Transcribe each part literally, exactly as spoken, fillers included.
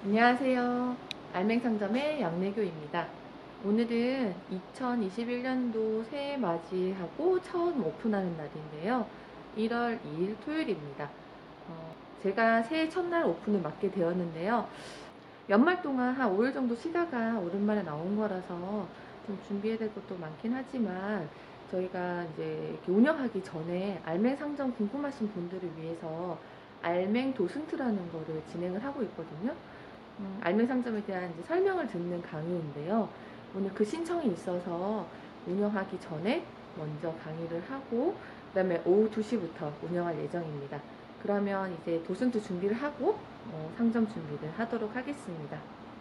안녕하세요. 알맹상점의 양내교입니다. 오늘은 이천이십일 년도 새해 맞이하고 처음 오픈하는 날인데요. 일월 이일 토요일입니다. 어, 제가 새해 첫날 오픈을 맡게 되었는데요. 연말 동안 한 오 일 정도 쉬다가 오랜만에 나온 거라서 좀 준비해야 될 것도 많긴 하지만 저희가 이제 이렇게 운영하기 전에 알맹상점 궁금하신 분들을 위해서 알맹 도슨트라는 거를 진행을 하고 있거든요. 음, 알맹상점에 대한 이제 설명을 듣는 강의인데요. 오늘 그 신청이 있어서 운영하기 전에 먼저 강의를 하고 그 다음에 오후 두 시부터 운영할 예정입니다. 그러면 이제 도슨트 준비를 하고 어, 상점 준비를 하도록 하겠습니다.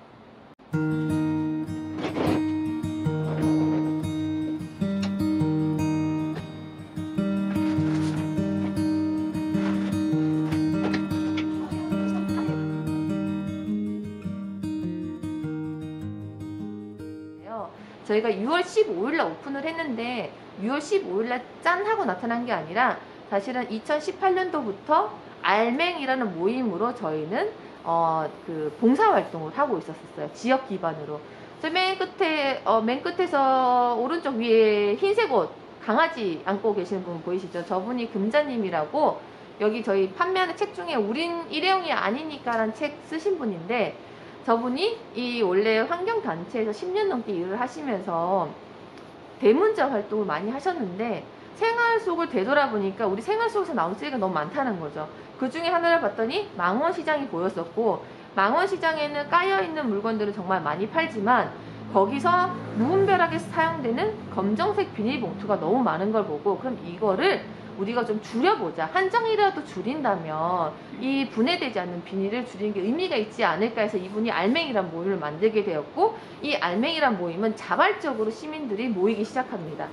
저희가 유월 십오일날 오픈을 했는데 유월 십오일날 짠 하고 나타난 게 아니라 사실은 이천십팔 년도부터 알맹이라는 모임으로 저희는 어, 그 봉사활동을 하고 있었어요. 지역 기반으로. 저 맨 끝에 어, 맨 끝에서 오른쪽 위에 흰색 옷 강아지 안고 계시는 분 보이시죠? 저분이 금자님이라고 여기 저희 판매하는 책 중에 우린 일회용이 아니니까 라는 책 쓰신 분인데, 저분이 이 원래 환경단체에서 십 년 넘게 일을 하시면서 대문자 활동을 많이 하셨는데 생활 속을 되돌아보니까 우리 생활 속에서 나온 쓰레기가 너무 많다는 거죠. 그 중에 하나를 봤더니 망원시장이 보였었고, 망원시장에는 까여있는 물건들을 정말 많이 팔지만 거기서 무분별하게 사용되는 검정색 비닐봉투가 너무 많은 걸 보고, 그럼 이거를 우리가 좀 줄여보자, 한정이라도 줄인다면 이 분해되지 않는 비닐을 줄이는 게 의미가 있지 않을까 해서 이분이 알맹이란 모임을 만들게 되었고, 이 알맹이란 모임은 자발적으로 시민들이 모이기 시작합니다.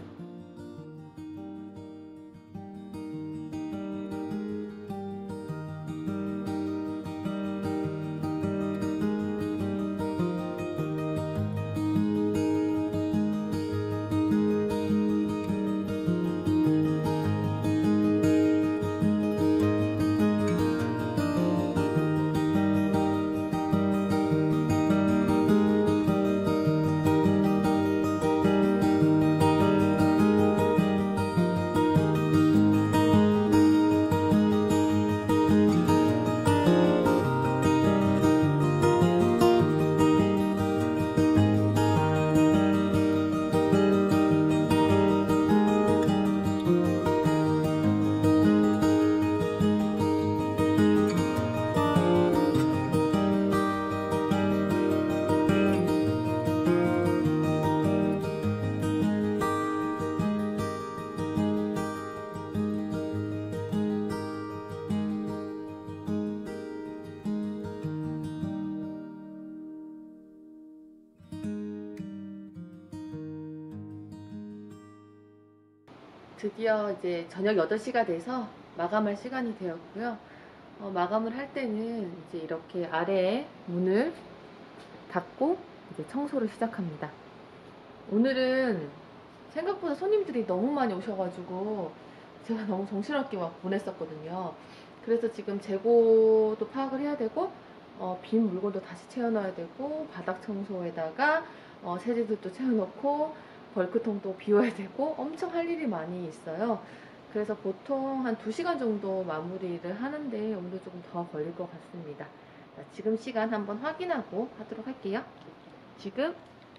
드디어 이제 저녁 여덟 시가 돼서 마감할 시간이 되었고요. 어, 마감을 할 때는 이제 이렇게 아래에 문을 닫고 이제 청소를 시작합니다. 오늘은 생각보다 손님들이 너무 많이 오셔가지고 제가 너무 정신없게 막 보냈었거든요. 그래서 지금 재고도 파악을 해야 되고, 어, 빈 물건도 다시 채워넣어야 되고, 바닥 청소에다가 어, 세제들도 채워넣고, 벌크통도 비워야 되고, 엄청 할 일이 많이 있어요. 그래서 보통 한 두 시간 정도 마무리를 하는데 오늘 조금 더 걸릴 것 같습니다. 자, 지금 시간 한번 확인하고 하도록 할게요. 지금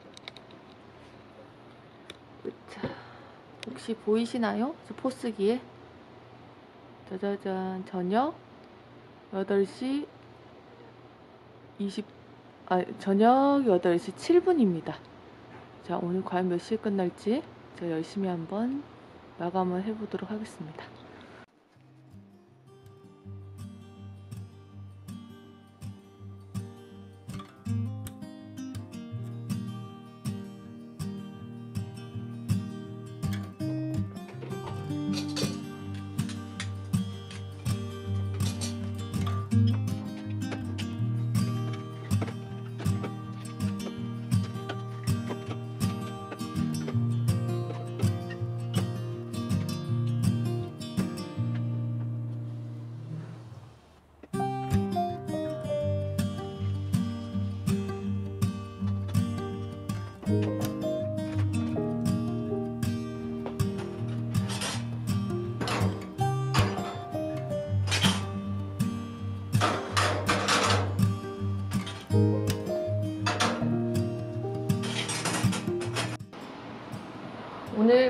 자, 혹시 보이시나요? 저 포스기에 짜자잔, 저녁 여덟 시 이십 아, 저녁 여덟 시 칠 분입니다. 자, 오늘 과연 몇 시에 끝날지 제가 열심히 한번 마감을 해보도록 하겠습니다.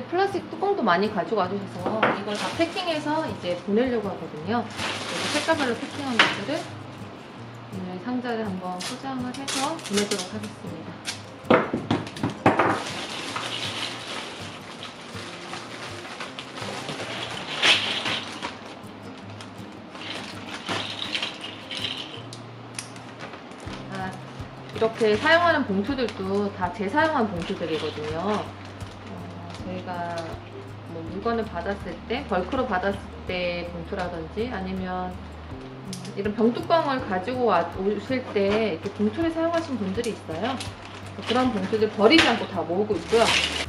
플라스틱 뚜껑도 많이 가지고 와주셔서 이걸 다 패킹해서 이제 보내려고 하거든요. 그래서 색깔별로 패킹한 것들을 오늘 상자를 한번 포장을 해서 보내도록 하겠습니다. 아, 이렇게 사용하는 봉투들도 다 재사용한 봉투들이거든요. 어, 저희가 뭐 물건을 받았을 때, 벌크로 받았을 때 봉투라든지 아니면 음, 이런 병뚜껑을 가지고 와, 오실 때 이렇게 봉투를 사용하신 분들이 있어요. 그런 봉투들 버리지 않고 다 모으고 있고요.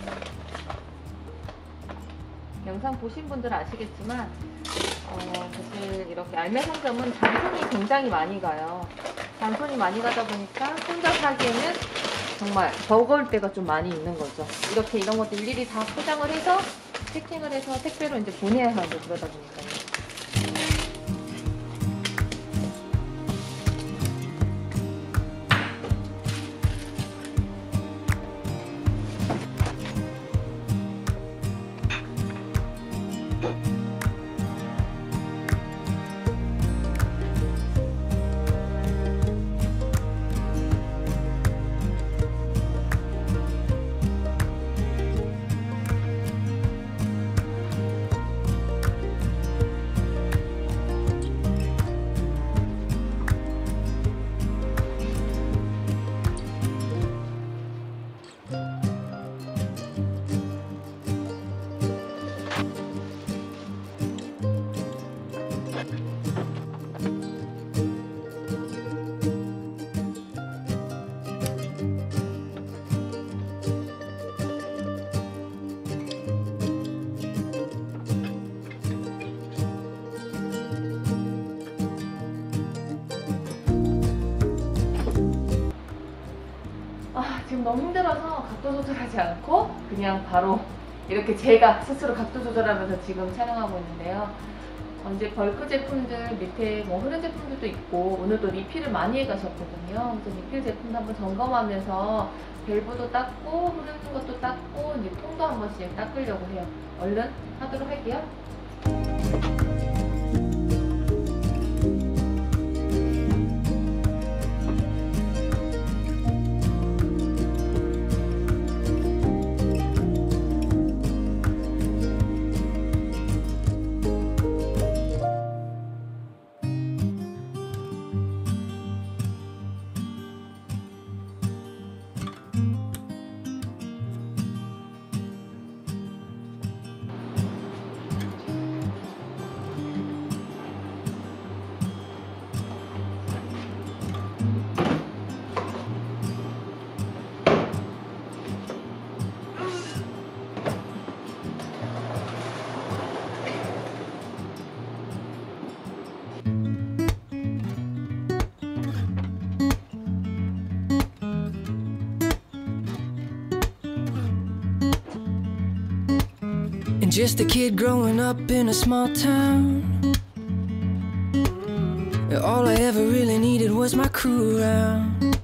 영상 보신 분들은 아시겠지만 어, 사실 이렇게 알맹 상점은 잔손이 굉장히 많이 가요. 잔손이 많이 가다 보니까 혼자 사기에는 정말 버거울 때가 좀 많이 있는 거죠. 이렇게 이런 것도 일일이 다 포장을 해서 패킹을 해서 택배로 이제 보내야 하고 그러다 보니까요. 지금 너무 힘들어서 각도 조절하지 않고 그냥 바로 이렇게 제가 스스로 각도 조절하면서 지금 촬영하고 있는데요. 어, 이제 벌크 제품들 밑에 뭐 흐른 제품들도 있고 오늘도 리필을 많이 해가셨거든요. 그래서 리필 제품도 한번 점검하면서 밸브도 닦고 흐르는 것도 닦고 이제 통도 한 번씩 닦으려고 해요. 얼른 하도록 할게요. And just a kid growing up in a small town. All I ever really needed was my crew around.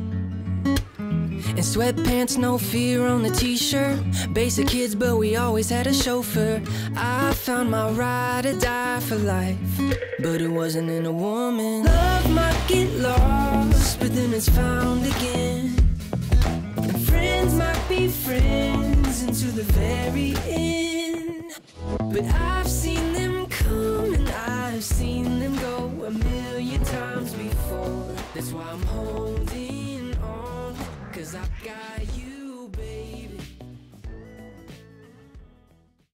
And sweatpants, no fear on the t-shirt. Basic kids, but we always had a chauffeur. I found my ride or die for life, but it wasn't in a woman. Love might get lost, but then it's found again. And friends might be friends until the very end. But I've seen them come and I've seen them go a million times before. That's why I'm holding on, 'cause I've got you.